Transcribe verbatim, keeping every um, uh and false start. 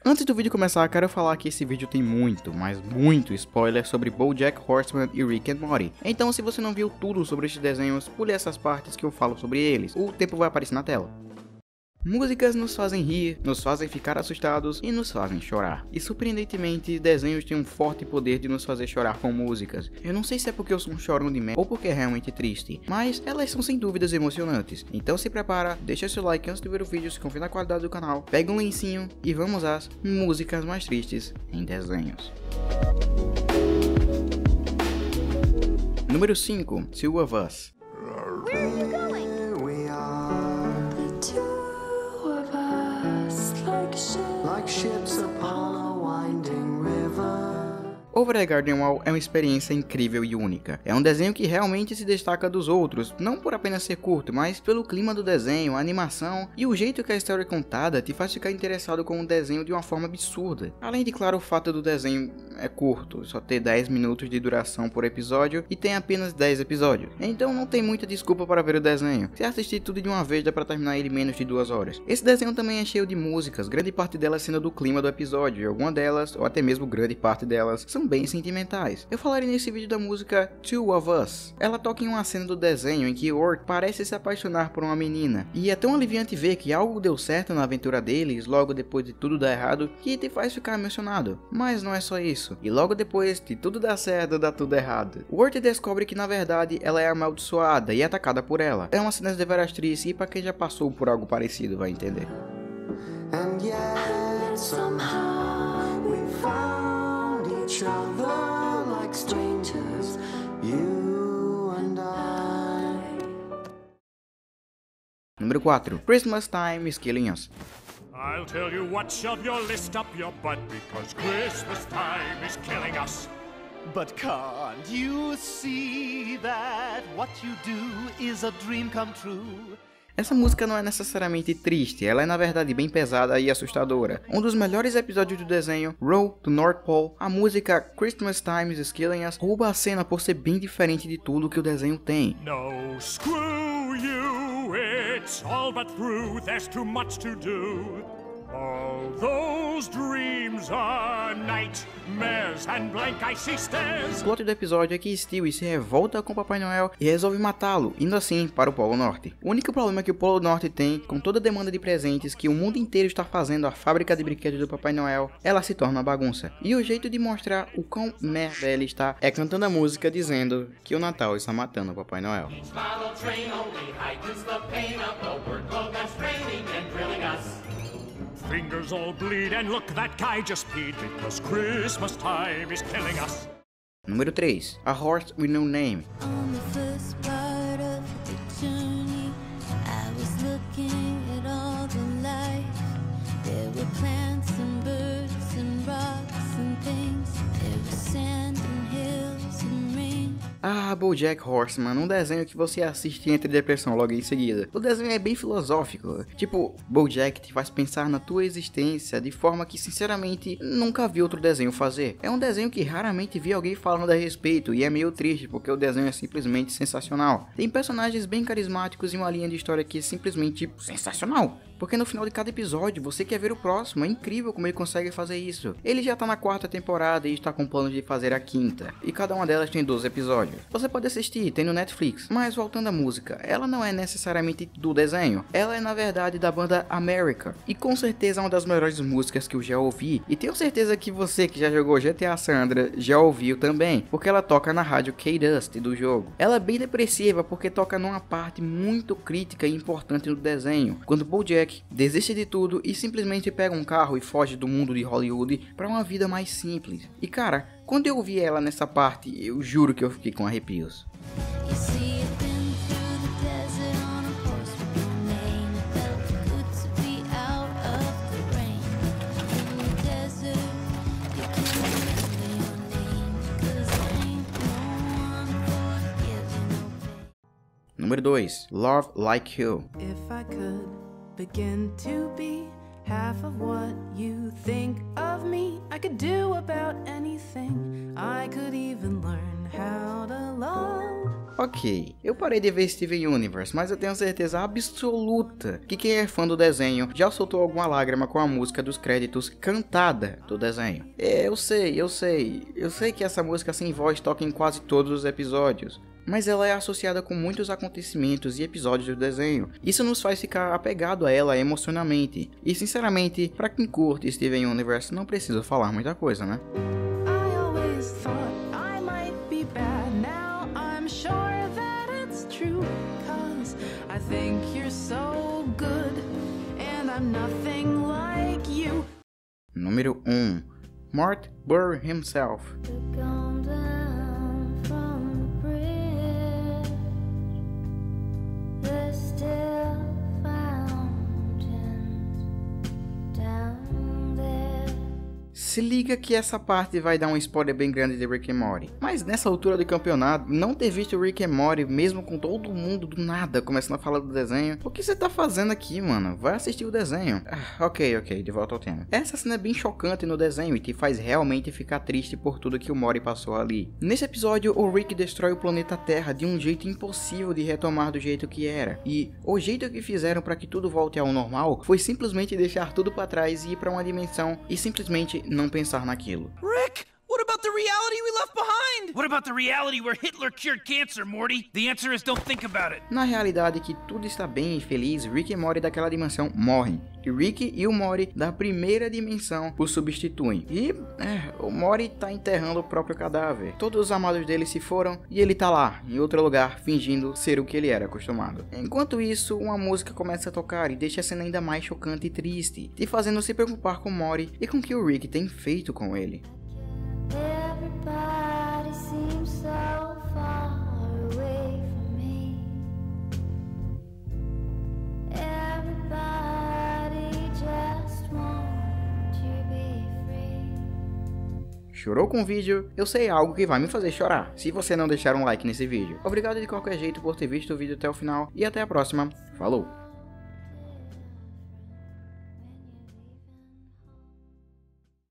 Antes do vídeo começar, quero falar que esse vídeo tem muito, mas muito spoiler sobre BoJack Horseman e Rick and Morty. Então se você não viu tudo sobre estes desenhos, pule essas partes que eu falo sobre eles. O tempo vai aparecer na tela. Músicas nos fazem rir, nos fazem ficar assustados e nos fazem chorar. E surpreendentemente, desenhos têm um forte poder de nos fazer chorar com músicas. Eu não sei se é porque eu sou um chorão de merda ou porque é realmente triste, mas elas são sem dúvidas emocionantes. Então se prepara, deixa seu like antes de ver o vídeo, se confia na qualidade do canal, pega um lencinho e vamos às músicas mais tristes em desenhos. Número cinco. Two of Us. Where are you going? Like ships upon a winding river. Over the Garden Wall é uma experiência incrível e única. É um desenho que realmente se destaca dos outros, não por apenas ser curto, mas pelo clima do desenho, a animação e o jeito que a história é contada te faz ficar interessado com o desenho de uma forma absurda. Além de, claro, o fato do desenho é curto, só ter dez minutos de duração por episódio e tem apenas dez episódios. Então não tem muita desculpa para ver o desenho. Se assistir tudo de uma vez dá para terminar ele em menos de duas horas. Esse desenho também é cheio de músicas, grande parte delas sendo do clima do episódio, e alguma delas, ou até mesmo grande parte delas, são bem sentimentais. Eu falarei nesse vídeo da música Two of Us. Ela toca em uma cena do desenho em que Ort parece se apaixonar por uma menina, e é tão aliviante ver que algo deu certo na aventura deles logo depois de tudo dar errado que te faz ficar emocionado. Mas não é só isso. E logo depois de tudo dar certo, dá tudo errado. Ort descobre que na verdade ela é amaldiçoada e atacada por ela. É uma cena deveras triste e para quem já passou por algo parecido vai entender. And yet somehow we found each other like strangers, you and I. Número quatro. Christmas Time is Killing Us. I'll tell you what, shove your list up your butt, because Christmas time is killing us. But can't you see that what you do is a dream come true? Essa música não é necessariamente triste, ela é na verdade bem pesada e assustadora. Um dos melhores episódios do desenho, Road to North Pole, a música Christmas Time is Killing Us rouba a cena por ser bem diferente de tudo que o desenho tem. No, screw you, it's all but through, there's too much to do. All those dreams are nightmares and blank icy stares. O plot do episódio é que Stewie se revolta com o Papai Noel e resolve matá-lo, indo assim para o Polo Norte. O único problema que o Polo Norte tem, com toda a demanda de presentes que o mundo inteiro está fazendo à fábrica de brinquedos do Papai Noel, ela se torna uma bagunça. E o jeito de mostrar o quão merda ele está é cantando a música dizendo que o Natal está matando o Papai Noel. Fingers all bleed and look, that guy just peed, because Christmas time is killing us. Número três. A Horse with No Name. On the first part of the journey, I was looking at all the life. There were plants and birds and rocks and things. There was sand and hills and rain. Ah, BoJack Horseman, um desenho que você assiste e entra em depressão logo em seguida. O desenho é bem filosófico, tipo, BoJack te faz pensar na tua existência de forma que sinceramente nunca vi outro desenho fazer. É um desenho que raramente vi alguém falando a respeito e é meio triste porque o desenho é simplesmente sensacional. Tem personagens bem carismáticos e uma linha de história que é simplesmente sensacional. Porque no final de cada episódio você quer ver o próximo, é incrível como ele consegue fazer isso. Ele já tá na quarta temporada e está com planos de fazer a quinta, e cada uma delas tem doze episódios. Você pode assistir, tem no Netflix. Mas voltando à música, ela não é necessariamente do desenho, ela é na verdade da banda America, e com certeza é uma das melhores músicas que eu já ouvi, e tenho certeza que você que já jogou G T A Sandra já ouviu também, porque ela toca na rádio K-Dust do jogo. Ela é bem depressiva porque toca numa parte muito crítica e importante do desenho, quando BoJack desiste de tudo e simplesmente pega um carro e foge do mundo de Hollywood para uma vida mais simples. E cara, quando eu ouvi ela nessa parte, eu juro que eu fiquei com arrepios. You see, I've been through the desert on a horse with no name. It felt good to be out of the rain. In the desert, you can't remember your name, 'cause there ain't no one for giving no pain. Número dois. Love Like You. If I could begin to be half of what you think of me, I could do about anything. I could even learn how to love. Ok, eu parei de ver Steven Universe, mas eu tenho certeza absoluta que quem é fã do desenho já soltou alguma lágrima com a música dos créditos cantada do desenho. É, eu sei, eu sei, eu sei que essa música sem voz toca em quase todos os episódios, mas ela é associada com muitos acontecimentos e episódios do desenho. Isso nos faz ficar apegado a ela emocionalmente. E sinceramente, pra quem curte Steven Universe, não precisa falar muita coisa, né? I always thought I might be bad. Now I'm sure that it's true. Cause I think you're so good. And I'm nothing like you. Número um. Mort Burr himself. Gone down from the bridge. There's still fountains down there. Se liga que essa parte vai dar um spoiler bem grande de Rick and Morty. Mas nessa altura do campeonato, não ter visto Rick and Morty, mesmo com todo mundo do nada começando a falar do desenho, o que você tá fazendo aqui, mano? Vai assistir o desenho. Ah, ok, ok, de volta ao tema. Essa cena é bem chocante no desenho e te faz realmente ficar triste por tudo que o Morty passou ali. Nesse episódio, o Rick destrói o planeta Terra de um jeito impossível de retomar do jeito que era. E o jeito que fizeram para que tudo volte ao normal foi simplesmente deixar tudo para trás e ir para uma dimensão e simplesmente não pensar naquilo. Rick, what about the reality we left behind? What about the reality where Hitler cured cancer, Morty? The answer is don't think about it. Na realidade que tudo está bem e feliz, Rick e Morty daquela dimensão morrem. E Rick e o Morty da primeira dimensão o substituem. E é, o Morty tá enterrando o próprio cadáver. Todos os amados dele se foram e ele tá lá, em outro lugar, fingindo ser o que ele era acostumado. Enquanto isso, uma música começa a tocar e deixa a cena ainda mais chocante e triste, te fazendo se preocupar com o Morty e com o que o Rick tem feito com ele. Everybody seems so far away from me. Everybody just wants to be free. Chorou com o vídeo? Eu sei algo que vai me fazer chorar, se você não deixar um like nesse vídeo. Obrigado de qualquer jeito por ter visto o vídeo até o final e até a próxima. Falou!